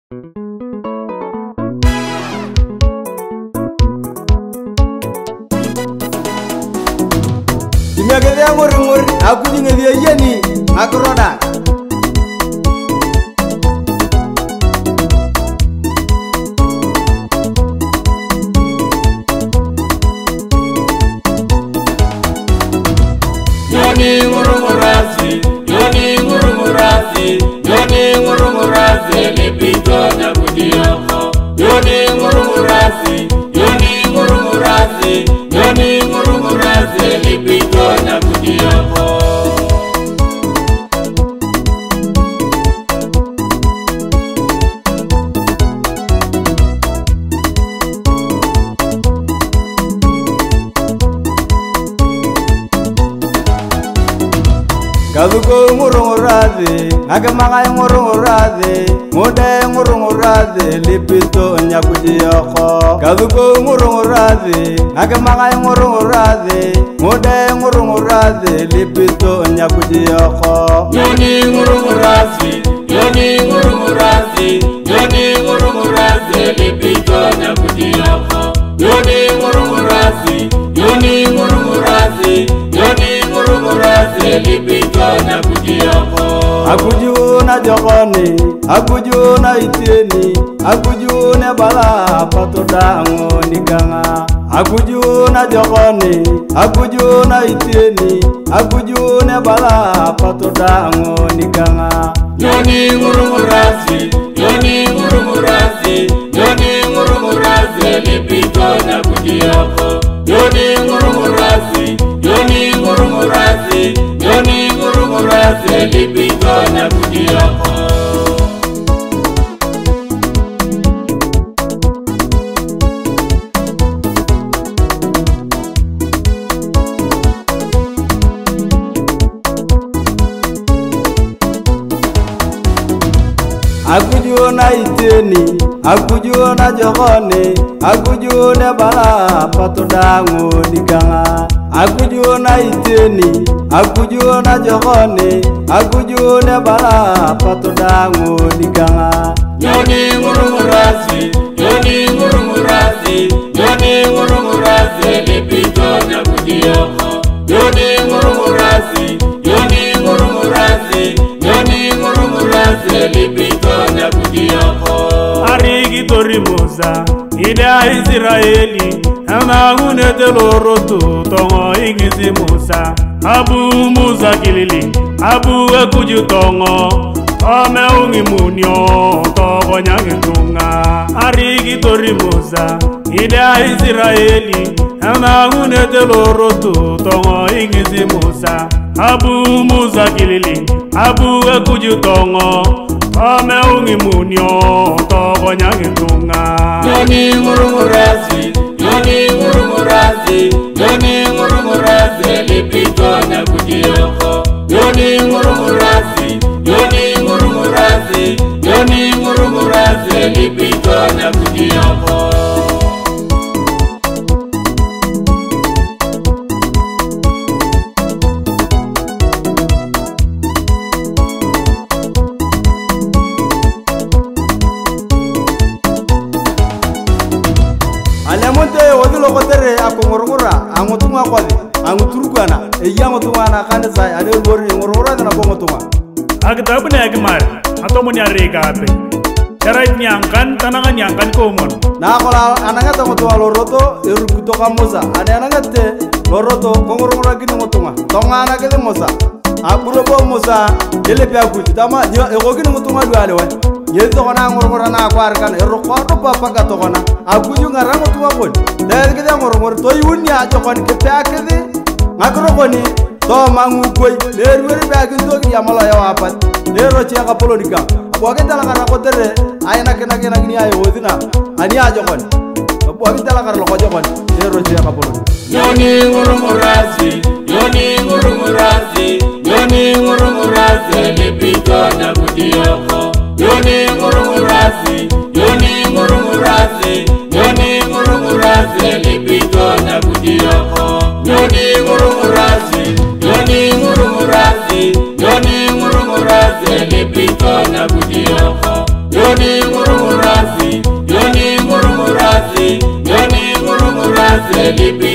Imagine ngor aku ni dia yani akroda. Yoni ngurumurazi, lepito nyakudiyoko. Yoni ngurumurazi, lepito nyakudiyoko. Kaduko ngurungurazi, agamaga ngurungurazi, ngode ngurungurazi, lipito nyakudiyoko. Kaduko ngurungurazi, agamaga ngurungurazi, ngode ngurungurazi, lipito nyakudiyoko. Yoni ngurungurazi, lipito nyakudiyoko. Yoni ngurungurazi, lepito nyakudiyoko. Akujuna jokoni, akujuna itieni, akujuna bala patodango nikanga. Akujuna jokoni, akujuna itieni, akujuna bala patodango nikanga. Yoni ngurungurazi, lepito nyakudiyoko. Yoni ngurungurazi, lepito nyakudiyoko. Akujuna itieni, akujuna jokoni, akujuna bala patodango nikanga. Akujuna itieni, akujuna jokoni, akujuna bala patodango nikanga. Yoni ngurungurazi, lepito nyakudiyoko. Yoni ngurungurazi, lepito nyakudiyoko. Arigi torimusa, ida Israeli, amahunete loroto, tongo ingisi Musa. Abu Musa kilili, abu akuju tongo, ome ungi munyo, togo nyangitunga. Arigi torimusa, ida Israeli, amahunete loroto, tongo ingisi Musa. Abu Musa kilili, abu akuju tongo, ome ungi munyo, togo nyangitunga. Yoni ngurungurazi, lepito nyakudiyoko. Yoni ngurungurazi, lepito nyakudiyoko. Alemonte wodilo kotere akongorongora angotunga kwali anguturugana eyangotungana kanisa ade lori ngorongora na bongotunga. Agtabu ne agmar, atomoni arega ape. Charait nyangkan, tanangan nyangkan komon. Na kola ananga tongotunga loroto erukuto kamosa ade ananga te loroto ngorongora gini ngotunga tongana kele mosa aburo bo mosa ele pe akuti tama ego gini ngotunga duale wa yeto kona ngorongora na kwar kan erokoto papa ka tokona akuju ngarango tuwa kon der kede ngorongor to yuni a jokon ke pakede ngakrokoni to mangu koy der weri bakin to ki yamala ya wapat dero che ka politika aboge dala kana kotere ayana kena ni ayo wodina ani a jokon aboge dala kana ko jokon dero che ka politika. Yoni ngurungurazi, lepito nyakudiyoko. Yoni ngurungurazi, lepito nyakudiyoko. Yoni ngurungurazi, lepito nyakudiyoko. Yoni ngurungurazi. Selipi